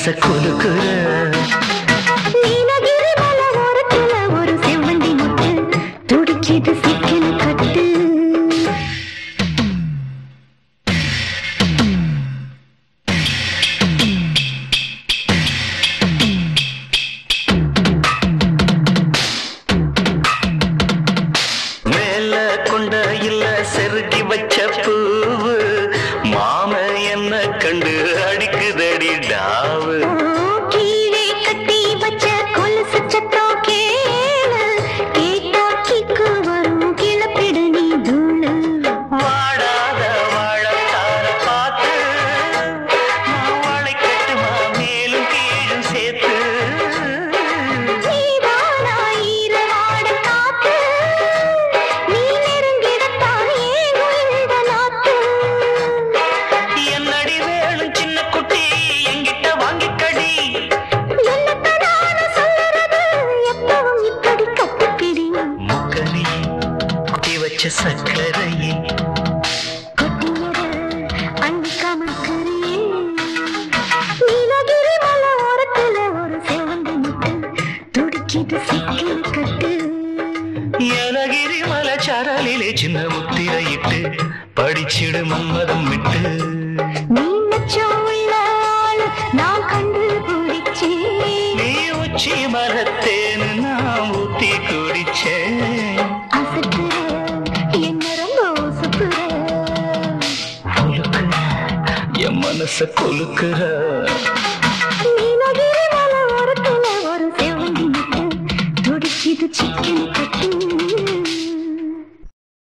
மனச கொலுக்குற நீலகிரி மலை ஓரத்துல ஒரு செவ்வந்தி முட்டு துடிக்கிது சிக்கன கட்டு மேல கொண்ட இல்ல செருகி வச்ச பூவு மாம என்ன கண்டு அடிக்குதடி டாவு கீழே கட்டி வச்ச கொலுசு சத்தம் கேளு கேட்டா கிக்கு வரும் கிளப்பிடு நீ தூளு வாடாத வாழத்தார பார்த்து நான் வாழை கட்டுமா மேலும் கீழும் சேர்த்து நீதானா ஈரவாட காத்து நீ நெருங்கிடத்தான் ஏங்கும் இந்த நாத்து என்னடி வேணும் சின்ன குட்டி என்கிட்ட வாங்கிக்கடி என்னத்த நானு சொல்லுறது எப்பவும் இப்படி கத்துப்பிடி முக்கனி குட்டி வச்ச சக்கரையே கொட்டியது அண்டிக்காமல் கரையே நீலகிரி மலை ஓரத்துல ஒரு செவ்வந்தி முட்டு துடிக்கிது சிக்கன கட்டு ஏலகிரி மலை சாரலிலே சின்ன முத்திரையிட்டு படிச்சிடு மன்மதம் விட்டு நீ மச்சம் உள்ள ஆளு நான் கண்டு பிடிச்சேன் நீ உச்சி மரத்தேன்னு நான் ஊத்தி குடிச்சேன் அசத்துற என்ன ரொம்ப சுத்துற கொலுக்குற என் மனச கொலுக்குற